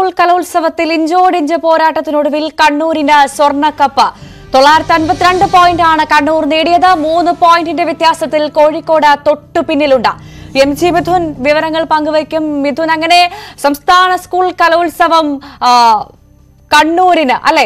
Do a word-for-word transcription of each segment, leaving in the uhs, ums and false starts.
കലോത്സവത്തിൽ ഇഞ്ചോടിഞ്ച് പോരാട്ടത്തിനൊടുവിൽ കണ്ണൂരിന് സ്വർണ്ണക്കപ്പ്. തൊള്ളായിരത്തി അൻപത്തിരണ്ട് പോയിന്റ് ആണ് കണ്ണൂർ നേടിയത്. മൂന്ന് പോയിന്റിന്റെ വ്യത്യാസത്തിൽ കോഴിക്കോട് തൊട്ടു പിന്നിലുണ്ട്. എം ജി മിഥുൻ വിവരങ്ങൾ പങ്കുവയ്ക്കും. മിഥുൻ, അങ്ങനെ സംസ്ഥാന സ്കൂൾ കലോത്സവം കണ്ണൂരിന് അല്ലെ?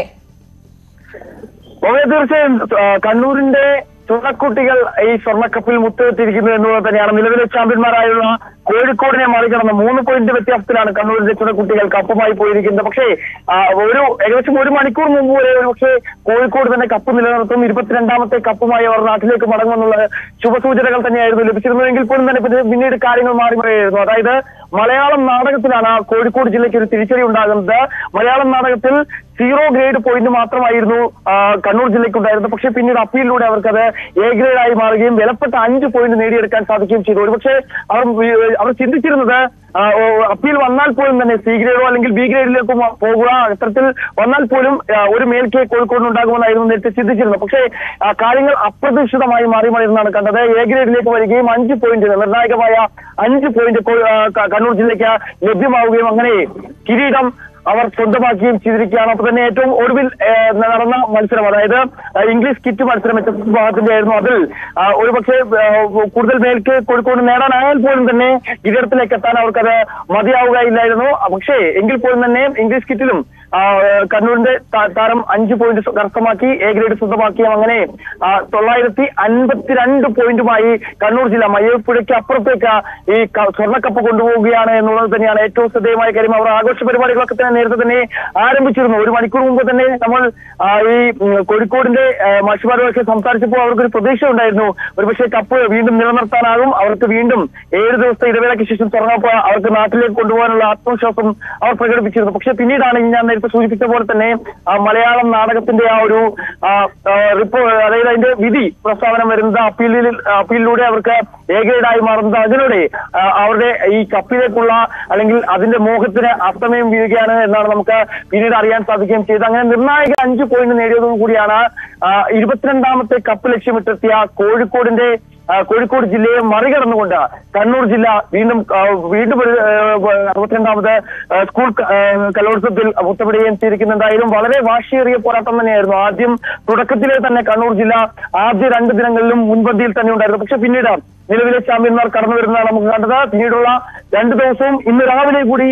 തീർച്ചയായും കണ്ണൂരിന്റെ ചുണക്കുട്ടികൾ ഈ സ്വർണ്ണക്കപ്പിൽ മുത്തുവെത്തിയിരിക്കുന്നു എന്നുള്ളത് തന്നെയാണ്. നിലവിലെ ചാമ്പ്യന്മാരായുള്ള കോഴിക്കോടിനെ മറികടന്ന് മൂന്ന് പോയിന്റ് വ്യത്യാസത്തിലാണ് കണ്ണൂരിന്റെ ചുണക്കുട്ടികൾ കപ്പുമായി പോയിരിക്കുന്നത്. പക്ഷേ ഒരു ഏകദേശം ഒരു മണിക്കൂർ മുമ്പ് വരെ ഒരു പക്ഷേ കോഴിക്കോട് തന്നെ കപ്പ് നിലനിർത്തും, ഇരുപത്തിരണ്ടാമത്തെ കപ്പുമായി അവർ നാട്ടിലേക്ക് മടങ്ങുമെന്നുള്ള ശുഭസൂചനകൾ തന്നെയായിരുന്നു ലഭിച്ചിരുന്നതെങ്കിൽ പോലും തന്നെ പിന്നീട് കാര്യങ്ങൾ മാറി മറിയായിരുന്നു. അതായത് മലയാളം നാടകത്തിലാണ് കോഴിക്കോട് ജില്ലയ്ക്ക് ഒരു തിരിച്ചടി ഉണ്ടാകുന്നത്. മലയാളം നാടകത്തിൽ സീറോ ഗ്രേഡ് പോയിന്റ് മാത്രമായിരുന്നു കണ്ണൂർ ജില്ലയ്ക്ക് ഉണ്ടായിരുന്നത്. പക്ഷേ പിന്നീട് അപ്പീലിലൂടെ അവർക്കത് എ ഗ്രേഡായി മാറുകയും വിലപ്പെട്ട അഞ്ച് പോയിന്റ് നേടിയെടുക്കാൻ സാധിക്കുകയും ചെയ്തു. ഒരുപക്ഷെ അവർ അവർ ചിന്തിച്ചിരുന്നത് അപ്പീൽ വന്നാൽ പോലും തന്നെ സി ഗ്രേഡോ അല്ലെങ്കിൽ ബി ഗ്രേഡിലേക്ക് പോകുക, അത്തരത്തിൽ വന്നാൽ പോലും ഒരു മേൽക്കേ കോഴിക്കോട് ഉണ്ടാകുമെന്നായിരുന്നു നേരത്തെ ചിന്തിച്ചിരുന്നത്. പക്ഷേ കാര്യങ്ങൾ അപ്രതീക്ഷിതമായി മാറി മറിയുന്നതാണ് കണ്ടത്. എ ഗ്രേഡിലേക്ക് വരികയും അഞ്ച് പോയിന്റ് നിർണായകമായ അഞ്ച് പോയിന്റ് കണ്ണൂർ ജില്ലയ്ക്ക് ലഭ്യമാവുകയും അങ്ങനെ കിരീടം അവർ സ്വന്തമാക്കുകയും ചെയ്തിരിക്കുകയാണ്. അപ്പൊ തന്നെ ഏറ്റവും ഒടുവിൽ നടന്ന മത്സരം, അതായത് ഇംഗ്ലീഷ് കിറ്റ് മത്സരം എച്ച് എസ് എസ് വിഭാഗത്തിന്റെ ആയിരുന്നു. അതിൽ ഒരുപക്ഷെ കൂടുതൽ മേൽക്ക് കോഴിക്കോട് നേടാനായാൽ പോലും തന്നെ കിരീടത്തിലേക്ക് എത്താൻ അവർക്കത് മതിയാവുകയില്ലായിരുന്നു. പക്ഷേ എങ്കിൽ പോലും തന്നെ ഇംഗ്ലീഷ് കിറ്റിലും കണ്ണൂരിന്റെ താരം അഞ്ച് പോയിന്റ് കരസ്ഥമാക്കി എ ഗ്രേഡ് സ്വന്തമാക്കിയും അങ്ങനെ തൊള്ളായിരത്തി അൻപത്തിരണ്ട് പോയിന്റുമായി കണ്ണൂർ ജില്ല മയ്യപ്പുഴയ്ക്ക് അപ്പുറത്തേക്ക് ഈ സ്വർണ്ണക്കപ്പ് കൊണ്ടുപോവുകയാണ് എന്നുള്ളത് തന്നെയാണ് ഏറ്റവും ശ്രദ്ധേയമായ കാര്യം. അവർ ആഘോഷ പരിപാടികളൊക്കെ തന്നെ നേരത്തെ തന്നെ ആരംഭിച്ചിരുന്നു. ഒരു മണിക്കൂർ മുമ്പ് തന്നെ നമ്മൾ ഈ കോഴിക്കോടിന്റെ മാഷിമാരുമൊക്കെ സംസാരിച്ചപ്പോൾ അവർക്കൊരു പ്രതീക്ഷ ഉണ്ടായിരുന്നു, ഒരുപക്ഷെ കപ്പ് വീണ്ടും നിലനിർത്താനാകും, അവർക്ക് വീണ്ടും ഏഴ് ദിവസത്തെ ഇടവേളയ്ക്ക് ശേഷം സ്വർണ്ണക്കപ്പ് അവർക്ക് നാട്ടിലേക്ക് കൊണ്ടുപോകാനുള്ള ആത്മവിശ്വാസം അവർ പ്രകടിപ്പിച്ചിരുന്നു. പക്ഷെ പിന്നീടാണ് ഞാൻ നേരത്തെ സൂചിപ്പിച്ച പോലെ തന്നെ മലയാളം നാടകത്തിന്റെ ആ ഒരു റിപ്പോർട്ട്, അതായത് അതിന്റെ വിധി പ്രസ്താവന വരുന്നത് അപ്പീലിൽ അപ്പീലിലൂടെ അവർക്ക് എ ഗ്രേഡായി മാറുന്നത്. അതിലൂടെ അവരുടെ ഈ കപ്പിലേക്കുള്ള അല്ലെങ്കിൽ അതിന്റെ മോഹത്തിന് അസ്തമയം വീഴുകയാണ് എന്നാണ് നമുക്ക് പിന്നീട് അറിയാൻ സാധിക്കുകയും ചെയ്തത്. അങ്ങനെ നിർണായക അഞ്ച് പോയിന്റ് നേടിയതോടു കൂടിയാണ് ഇരുപത്തിരണ്ടാമത്തെ കപ്പ് ലക്ഷ്യമിട്ടെത്തിയ കോഴിക്കോടിന്റെ കോഴിക്കോട് ജില്ലയെ മറികടന്നുകൊണ്ട് കണ്ണൂർ ജില്ല വീണ്ടും വീണ്ടും ഒരു അറുപത്തിരണ്ടാമത് സ്കൂൾ കലോത്സവത്തിൽ മുത്തമിടുകയും ചെയ്തിരിക്കുന്നുണ്ടായാലും വളരെ വാശിയേറിയ പോരാട്ടം തന്നെയായിരുന്നു. ആദ്യം തുടക്കത്തിലെ തന്നെ കണ്ണൂർ ജില്ല ആദ്യ രണ്ട് ദിനങ്ങളിലും മുൻപന്തിയിൽ തന്നെ ഉണ്ടായിരുന്നു. പക്ഷെ പിന്നീട് നിലവിലെ ചാമ്പ്യന്മാർ കടന്നു വരുന്നതാണ് നമുക്ക് കണ്ടത്. പിന്നീടുള്ള രണ്ടു ദിവസവും ഇന്ന് രാവിലെ കൂടി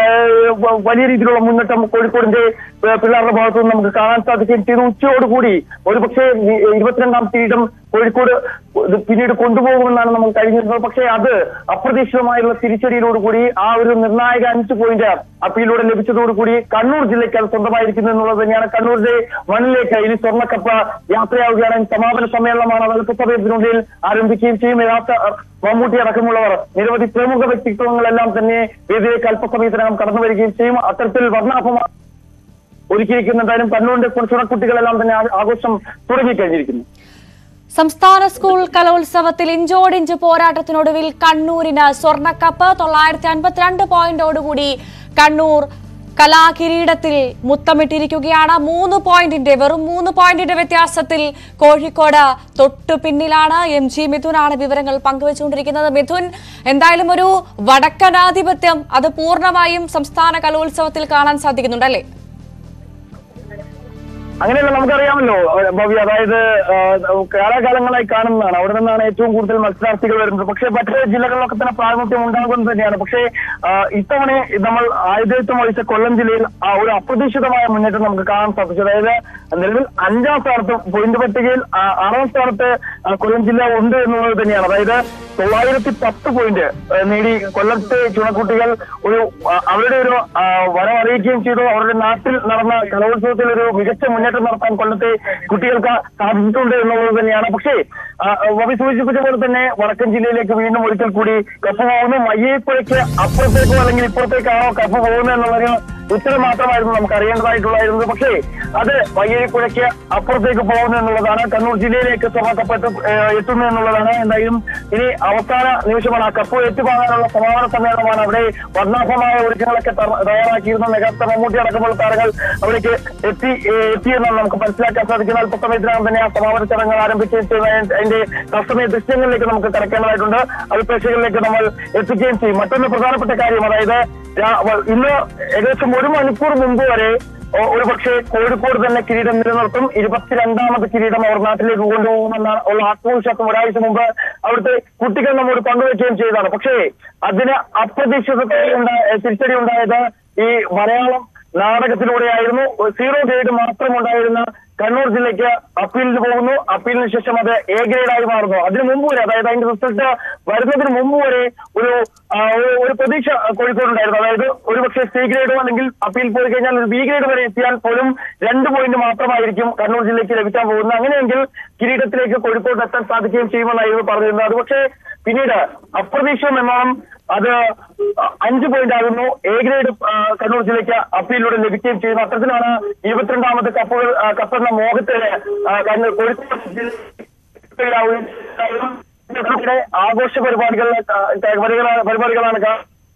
വലിയ രീതിയിലുള്ള മുന്നേറ്റം കോഴിക്കോടിന്റെ പിള്ളേരുടെ ഭാഗത്തു നിന്ന് നമുക്ക് കാണാൻ സാധിക്കുകയും ചെയ്തു. ഉച്ചയോടുകൂടി ഒരുപക്ഷെ ഇരുപത്തിരണ്ടാം കിരീടം കോഴിക്കോട് പിന്നീട് കൊണ്ടുപോകുമെന്നാണ് നമുക്ക് കഴിഞ്ഞിരുന്നത്. പക്ഷേ അത് അപ്രതീക്ഷിതമായുള്ള തിരിച്ചടിയോടുകൂടി ആ ഒരു നിർണായക അഞ്ച് പോയിന്റ് അപ്പീലിലൂടെ ലഭിച്ചതോടുകൂടി കണ്ണൂർ ജില്ലയ്ക്ക് അത് സ്വന്തമായിരിക്കുന്നു എന്നുള്ളത് തന്നെയാണ്. കണ്ണൂരിന്റെ മണ്ണിലേക്ക് ഇനി സ്വർണ്ണക്കപ്പ് യാത്രയാവുകയാണ്. സമാപന സമ്മേളനമാണ് അല്പസമയത്തിനുള്ളിൽ ആരംഭിക്കുകയും ചെയ്യും. യഥാർത്ഥ മമ്മൂട്ടി അടക്കമുള്ളവർ നിരവധി പ്രമുഖ വ്യക്തിത്വങ്ങളെല്ലാം തന്നെ വേദിയിലേക്ക് അല്പസമയത്തിനകം കടന്നു വരികയും ചെയ്യും. അത്തരത്തിൽ വർണ്ണാഭമാണ് ഒരുക്കിയിരിക്കുന്നുണ്ടായാലും കണ്ണൂരിന്റെ ചുണക്കുട്ടികളെല്ലാം തന്നെ ആഘോഷം തുടങ്ങിക്കഴിഞ്ഞിരിക്കുന്നു. സംസ്ഥാന സ്കൂൾ കലോത്സവത്തിൽ ഇഞ്ചോടിഞ്ച് പോരാട്ടത്തിനൊടുവിൽ കണ്ണൂരിന് സ്വർണ്ണക്കപ്പ്. തൊള്ളായിരത്തി അൻപത്തിരണ്ട് പോയിന്റോടുകൂടി കണ്ണൂർ കലാകിരീടത്തിൽ മുത്തമിട്ടിരിക്കുകയാണ്. മൂന്ന് പോയിന്റിന്റെ വെറും മൂന്ന് പോയിന്റിന്റെ വ്യത്യാസത്തിൽ കോഴിക്കോട് തൊട്ടു പിന്നിലാണ്. എം ജി മിഥുനാണ് വിവരങ്ങൾ പങ്കുവച്ചുകൊണ്ടിരിക്കുന്നത്. മിഥുൻ, എന്തായാലും ഒരു വടക്കനാധിപത്യം അത് പൂർണ്ണമായും സംസ്ഥാന കലോത്സവത്തിൽ കാണാൻ സാധിക്കുന്നുണ്ടല്ലേ? അങ്ങനെയല്ല, നമുക്കറിയാമല്ലോ ഭവ്യ, അതായത് കാലാകാലങ്ങളായി കാണുന്നതാണ്. അവിടെ നിന്നാണ് ഏറ്റവും കൂടുതൽ മത്സരാർത്ഥികൾ വരുന്നത്. പക്ഷേ മറ്റു ജില്ലകളിലൊക്കെ തന്നെ പ്രാതിനിധ്യം ഉണ്ടാകുന്നത് തന്നെയാണ്. പക്ഷേ ഇത്തവണ നമ്മൾ ആയുധത്വം വഹിച്ച കൊല്ലം ജില്ലയിൽ ഒരു അപ്രതീക്ഷിതമായ മുന്നേറ്റം നമുക്ക് കാണാൻ സാധിച്ചു. അതായത് നിലവിൽ അഞ്ചാം സ്ഥാനത്ത് പോയിന്റ് പട്ടികയിൽ ആറാം സ്ഥാനത്ത് കൊല്ലം ജില്ല ഉണ്ട് എന്നുള്ളത് തന്നെയാണ്. അതായത് തൊള്ളായിരത്തി പത്ത് പോയിന്റ് നേടി കൊല്ലത്തെ ചുണക്കുട്ടികൾ ഒരു അവരുടെ ഒരു വരം അറിയിക്കുകയും ചെയ്തു. അവരുടെ നാട്ടിൽ നടന്ന കലോത്സവത്തിൽ ഒരു മികച്ച മുന്നേറ്റം നടത്താൻ കൊല്ലത്തെ കുട്ടികൾക്ക് സാധിച്ചിട്ടുണ്ട് എന്നുള്ളത് തന്നെയാണ്. പക്ഷേ വവി സൂചിപ്പിച്ച പോലെ തന്നെ വടക്കൻ ജില്ലയിലേക്ക് വീണ്ടും ഒരിക്കൽ കൂടി കപ്പ് പോകുന്നു. മയ്യപ്പുഴയ്ക്ക് അപ്പുറത്തേക്കോ അല്ലെങ്കിൽ ഇപ്പുറത്തേക്കാണോ കപ്പ് പോകുന്നത് എന്നുള്ളൊരു ഉത്തരം മാത്രമായിരുന്നു നമുക്ക് അറിയേണ്ടതായിട്ടുള്ളായിരുന്നത്. പക്ഷേ അത് മയ്യപ്പുഴയ്ക്ക് അപ്പുറത്തേക്ക് പോകുന്നു എന്നുള്ളതാണ്. കണ്ണൂർ ജില്ലയിലേക്ക് സ്വർണ്ണക്കപ്പ് എത്തുന്നു എന്നുള്ളതാണ്. എന്തായാലും ഇനി അവസാന നിമിഷമാണ്. ആ കപ്പ് ഏറ്റുവാങ്ങാനുള്ള സമാപന സമ്മേളനമാണ്. അവിടെ വർണ്ണാഭമായ ഒരുക്കങ്ങളൊക്കെ തയ്യാറാക്കിയിരുന്ന മെഗാസ്റ്റാർ മമ്മൂട്ടി അടക്കമുള്ള താരങ്ങൾ അവിടേക്ക് എത്തി എത്തിയെന്നാണ് നമുക്ക് മനസ്സിലാക്കാൻ സാധിക്കുന്നത്. അല്പസമയത്തിനകം തന്നെ ആ സമാപന ചടങ്ങുകൾ ആരംഭിക്കുകയും ചെയ്യുന്ന അതിന്റെ തത്സമയ ദൃശ്യങ്ങളിലേക്ക് നമുക്ക് കടക്കേണ്ടതായിട്ടുണ്ട്. അത് പ്രേക്ഷകരിലേക്ക് നമ്മൾ എത്തിക്കുകയും ചെയ്യും. മറ്റൊരു പ്രധാനപ്പെട്ട കാര്യം, അതായത് ഇന്ന് ഏകദേശം ഒരു മണിക്കൂർ മുമ്പ് വരെ ഒരു പക്ഷേ കോഴിക്കോട് തന്നെ കിരീടം നിലനിർത്തും, ഇരുപത്തിരണ്ടാമത് കിരീടം അവർ നാട്ടിലേക്ക് കൊണ്ടുപോകുമെന്ന ഉള്ള ആത്മവിശ്വാസം ഒരാഴ്ച മുമ്പ് അവിടുത്തെ കുട്ടികൾ നമ്മോട് പങ്കുവയ്ക്കുകയും ചെയ്തതാണ്. പക്ഷേ അതിന് അപ്രതീക്ഷിതമായി തിരിച്ചടി ഉണ്ടായത് ഈ മലയാളം നാടകത്തിലൂടെയായിരുന്നു. സീറോ ഗ്രേഡ് മാത്രം ഉണ്ടായിരുന്ന കണ്ണൂർ ജില്ലയ്ക്ക് അപ്പീലിന് പോകുന്നു. അപ്പീലിന് ശേഷം അത് എ ഗ്രേഡായി മാറുന്നു. അതിനു മുമ്പ് വരെ, അതായത് അതിന്റെ റിസൾട്ട് വരുന്നതിന് മുമ്പ് വരെ ഒരു ഒരു പ്രതീക്ഷ കോഴിക്കോടുണ്ടായിരുന്നു. അതായത് ഒരുപക്ഷെ സി ഗ്രേഡോ അല്ലെങ്കിൽ അപ്പീൽ പോയി കഴിഞ്ഞാൽ ഒരു ബി ഗ്രേഡ് വരെ എത്തിയാൽ പോലും രണ്ട് പോയിന്റ് മാത്രമായിരിക്കും കണ്ണൂർ ജില്ലയ്ക്ക് ലഭിക്കാൻ പോകുന്നത്. അങ്ങനെയെങ്കിൽ കിരീടത്തിലേക്ക് കോഴിക്കോട് എത്താൻ സാധിക്കുകയും ചെയ്യുമെന്നായിരുന്നു പറഞ്ഞിരുന്നത്. അത് പക്ഷേ പിന്നീട് അപ്രതീക്ഷിതം എന്നോണം അത് അഞ്ച് പോയിന്റ് ആകുന്നു. എ ഗ്രേഡ് കണ്ണൂർ ജില്ലയ്ക്ക് അപ്പീലിലൂടെ ലഭിക്കുകയും ചെയ്യുന്നു. അത്തരത്തിലാണ് ഇരുപത്തിരണ്ടാമത് കപ്പുകൾ കപ്പെന്ന മോഹത്തിന് കോഴിക്കോട് ജില്ലയുടെ ആഘോഷ പരിപാടികൾ പരിപാടികളാണ്.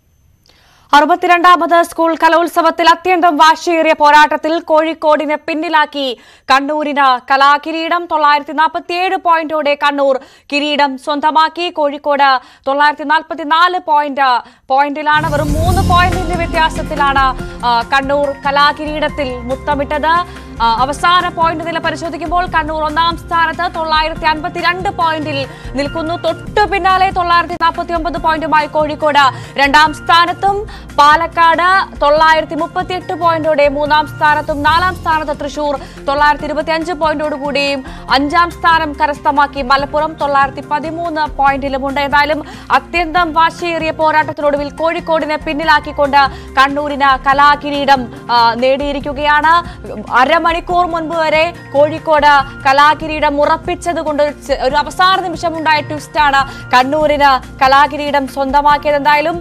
അറുപത്തിരണ്ടാമത് സ്കൂൾ കലോത്സവത്തിൽ അത്യന്തം വാശിയേറിയ പോരാട്ടത്തിൽ കോഴിക്കോടിനെ പിന്നിലാക്കി കണ്ണൂരിന് കലാകിരീടം. തൊള്ളായിരത്തി നാൽപ്പത്തിയേഴ് പോയിന്റോടെ കണ്ണൂർ കിരീടം സ്വന്തമാക്കി. കോഴിക്കോട് തൊള്ളായിരത്തി നാൽപ്പത്തിനാല് പോയിന്റ് പോയിന്റിലാണ്, വെറും മൂന്ന് പോയിന്റിന്റെ വ്യത്യാസത്തിലാണ് കണ്ണൂർ കലാകിരീടത്തിൽ മുത്തമിട്ടത്. അവസാന പോയിന്റ് നില പരിശോധിക്കുമ്പോൾ കണ്ണൂർ ഒന്നാം സ്ഥാനത്ത് തൊള്ളായിരത്തി അൻപത്തിരണ്ട് പോയിന്റിൽ നിൽക്കുന്നു. തൊട്ടു പിന്നാലെ തൊള്ളായിരത്തി നാൽപ്പത്തി ഒമ്പത് പോയിന്റുമായി കോഴിക്കോട് രണ്ടാം സ്ഥാനത്തും, പാലക്കാട് തൊള്ളായിരത്തി മുപ്പത്തി എട്ട് പോയിന്റോടെ മൂന്നാം സ്ഥാനത്തും, നാലാം സ്ഥാനത്ത് തൃശൂർ തൊള്ളായിരത്തി ഇരുപത്തി അഞ്ച് പോയിന്റോടുകൂടിയും അഞ്ചാം സ്ഥാനം കരസ്ഥമാക്കി മലപ്പുറം തൊള്ളായിരത്തി പതിമൂന്ന് പോയിന്റിലുമുണ്ട്. ഏതായാലും അത്യന്തം വാശിയേറിയ പോരാട്ടത്തിനൊടുവിൽ കോഴിക്കോടിനെ പിന്നിലാക്കിക്കൊണ്ട് കണ്ണൂരിന് കലാകിരീടം നേടിയിരിക്കുകയാണ്. അരമണിക്കൂർ മുൻപ് വരെ കോഴിക്കോട് കലാകിരീടം ഉറപ്പിച്ചത് കൊണ്ട് ഒരു അവസാന നിമിഷം ഉണ്ടായ ട്വിസ്റ്റാണ് കണ്ണൂരിന് കലാകിരീടം സ്വന്തമാക്കിയത്. എന്തായാലും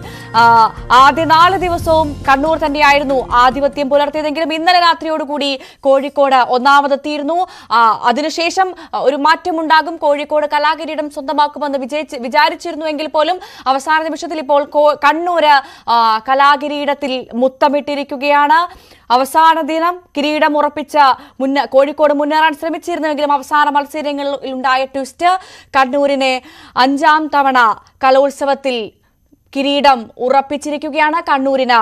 ആദ്യ നാല് ദിവസവും കണ്ണൂർ തന്നെയായിരുന്നു ആധിപത്യം പുലർത്തിയതെങ്കിലും ഇന്നലെ രാത്രിയോടുകൂടി കോഴിക്കോട് ഒന്നാമതെത്തിയിരുന്നു. അതിനുശേഷം ഒരു മാറ്റമുണ്ടാകും, കോഴിക്കോട് കലാകിരീടം സ്വന്തമാക്കുമെന്ന് വിജയിച്ച് വിചാരിച്ചിരുന്നുവെങ്കിൽ പോലും അവസാന നിമിഷത്തിൽ ഇപ്പോൾ കണ്ണൂര് കലാകിരീടത്തിൽ മുത്തമിട്ടിരിക്കുകയാണ്. അവസാന ദിനം കിരീടം ഉറപ്പിച്ച മുന്ന കോഴിക്കോട് മുന്നേറാൻ ശ്രമിച്ചിരുന്നുവെങ്കിലും അവസാന മത്സരങ്ങളിൽ ഉണ്ടായ ട്വിസ്റ്റ് കണ്ണൂരിനെ അഞ്ചാം തവണ കലോത്സവത്തിൽ കിരീടം ഉറപ്പിച്ചിരിക്കുകയാണ്. കണ്ണൂരിന്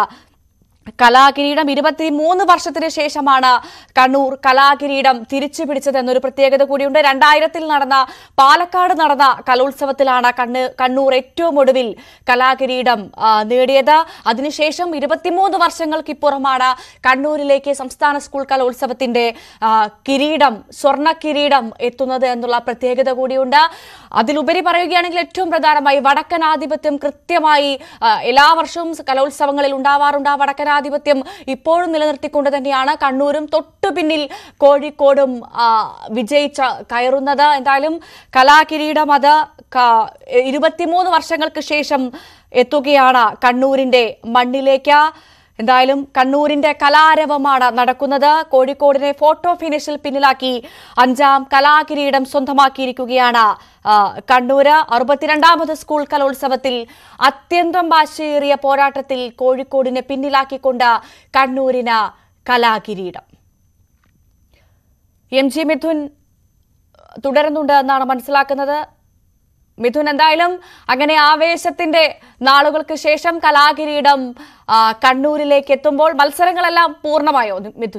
കലാകിരീടം ഇരുപത്തിമൂന്ന് വർഷത്തിന് ശേഷമാണ് കണ്ണൂർ കലാകിരീടം തിരിച്ചു പിടിച്ചത് എന്നൊരു പ്രത്യേകത കൂടിയുണ്ട്. രണ്ടായിരത്തിൽ നടന്ന പാലക്കാട് നടന്ന കലോത്സവത്തിലാണ് കണ്ണ് കണ്ണൂർ ഏറ്റവും ഒടുവിൽ കലാകിരീടം നേടിയത്. അതിനുശേഷം ഇരുപത്തിമൂന്ന് വർഷങ്ങൾക്കിപ്പുറമാണ് കണ്ണൂരിലേക്ക് സംസ്ഥാന സ്കൂൾ കലോത്സവത്തിന്റെ കിരീടം, സ്വർണ്ണ കിരീടം എത്തുന്നത് എന്നുള്ള പ്രത്യേകത കൂടിയുണ്ട്. അതിലുപരി പറയുകയാണെങ്കിൽ ഏറ്റവും പ്രധാനമായി വടക്കൻ ആധിപത്യം കൃത്യമായി എല്ലാ വർഷവും കലോത്സവങ്ങളിൽ ഉണ്ടാവാറുണ്ട്. ആ വടക്കൻ ആധിപത്യം ഇപ്പോഴും നിലനിർത്തിക്കൊണ്ട് തന്നെയാണ് കണ്ണൂരും തൊട്ടു പിന്നിൽ കോഴിക്കോടും വിജയിച്ച കയറുന്നത്. എന്തായാലും കലാകിരീടം അത് ഇരുപത്തിമൂന്ന് വർഷങ്ങൾക്ക് ശേഷം എത്തുകയാണ് കണ്ണൂരിന്റെ മണ്ണിലേക്ക്. എന്തായാലും കണ്ണൂരിന്റെ കലാരവമാണ് നടക്കുന്നത്. കോഴിക്കോടിനെ ഫോട്ടോ ഫിനിഷിൽ പിന്നിലാക്കി അഞ്ചാം കലാകിരീടം സ്വന്തമാക്കിയിരിക്കുകയാണ് കണ്ണൂര്. അറുപത്തിരണ്ടാമത് സ്കൂൾ കലോത്സവത്തിൽ അത്യന്തം വാശിയേറിയ പോരാട്ടത്തിൽ കോഴിക്കോടിനെ പിന്നിലാക്കിക്കൊണ്ട് കണ്ണൂരിന് കലാകിരീടം. എം ജി മിഥുൻ തുടരുന്നുണ്ട് എന്നാണ് മനസ്സിലാക്കുന്നത്. മിഥുൻ, എന്തായാലും അങ്ങനെ ആവേശത്തിന്റെ നാളുകൾക്ക് ശേഷം കലാകിരീടം കണ്ണൂരിലേക്ക് എത്തുമ്പോൾ മത്സരങ്ങളെല്ലാം പൂർണ്ണമായോ മിഥുൻ?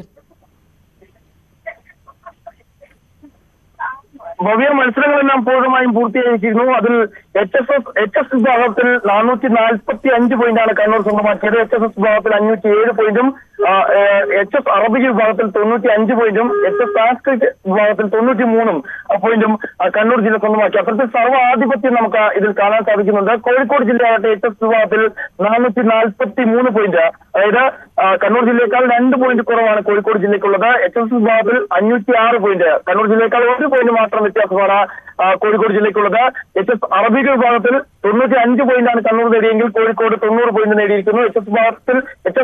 ഭവ്യ, മത്സരങ്ങളെല്ലാം പൂർണ്ണമായും പൂർത്തിയായിരിക്കുന്നു. അതിൽ H S S H S വിഭാഗത്തിൽ നാനൂറ്റി നാൽപ്പത്തി അഞ്ച് പോയിന്റാണ് കണ്ണൂർ സ്വന്തമാക്കിയത്. എച്ച് എസ് എസ് വിഭാഗത്തിൽ അഞ്ഞൂറ്റി ഏഴ് പോയിന്റും എച്ച് എസ് അറബിക് വിഭാഗത്തിൽ തൊണ്ണൂറ്റി അഞ്ച് പോയിന്റും എച്ച് എസ് സാംസ്കൃതിക് വിഭാഗത്തിൽ തൊണ്ണൂറ്റി മൂന്നും പോയിന്റും കണ്ണൂർ ജില്ല സ്വന്തമാക്കി. അത്തരത്തിൽ സർവ്വ ആധിപത്യം നമുക്ക് ഇതിൽ കാണാൻ സാധിക്കുന്നുണ്ട്. കോഴിക്കോട് ജില്ലയാകട്ടെ എച്ച് എസ് വിഭാഗത്തിൽ നാനൂറ്റി നാൽപ്പത്തി മൂന്ന് പോയിന്റ്, അതായത് കണ്ണൂർ ജില്ലയേക്കാൾ രണ്ട് പോയിന്റ് കുറവാണ് കോഴിക്കോട് ജില്ലയ്ക്കുള്ളത്. എച്ച് എസ് വിഭാഗത്തിൽ അഞ്ഞൂറ്റി ആറ് പോയിന്റ്, കണ്ണൂർ ജില്ലയേക്കാൾ ഒരു പോയിന്റ് മാത്രം വ്യത്യാസമാണ് കോഴിക്കോട് ജില്ലയ്ക്കുള്ളത്. എച്ച് എസ് അറബിക് വിഭാഗത്തിൽ തൊണ്ണൂറ്റി അഞ്ച് പോയിന്റാണ് കണ്ണൂർ നേടിയെങ്കിൽ കോഴിക്കോട് തൊണ്ണൂറ് പോയിന്റ് നേടിയിരിക്കുന്നു. എച്ച് എസ് വിഭാഗത്തിൽ എച്ച്